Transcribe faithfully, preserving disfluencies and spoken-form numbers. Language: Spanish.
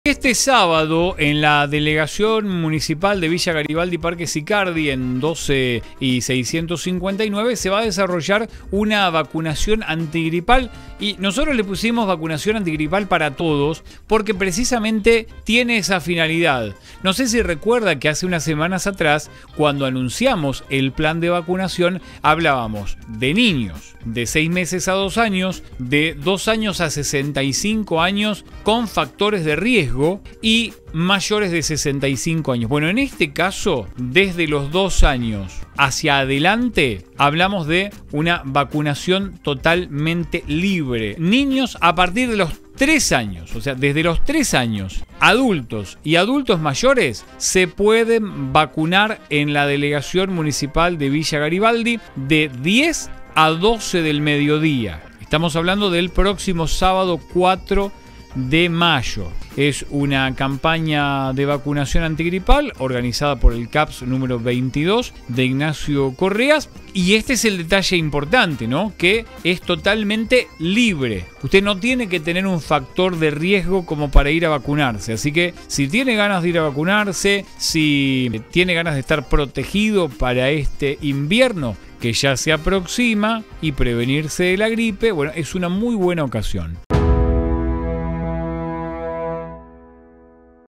Este sábado en la delegación municipal de Villa Garibaldi Parque Sicardi en doce y seiscientos cincuenta y nueve se va a desarrollar una vacunación antigripal y nosotros le pusimos vacunación antigripal para todos porque precisamente tiene esa finalidad. No sé si recuerda que hace unas semanas atrás cuando anunciamos el plan de vacunación hablábamos de niños de seis meses a dos años, de dos años a sesenta y cinco años con factores de riesgo y mayores de sesenta y cinco años. Bueno, en este caso, desde los dos años hacia adelante, hablamos de una vacunación totalmente libre. Niños a partir de los tres años, o sea, desde los tres años, adultos y adultos mayores se pueden vacunar en la delegación municipal de Villa Garibaldi de diez a doce del mediodía. Estamos hablando del próximo sábado cuatro de mayo. Es una campaña de vacunación antigripal organizada por el CAPS número veintidós de Ignacio Correas. Y este es el detalle importante, ¿no? Que es totalmente libre. Usted no tiene que tener un factor de riesgo como para ir a vacunarse. Así que si tiene ganas de ir a vacunarse, si tiene ganas de estar protegido para este invierno que ya se aproxima y prevenirse de la gripe, bueno, es una muy buena ocasión.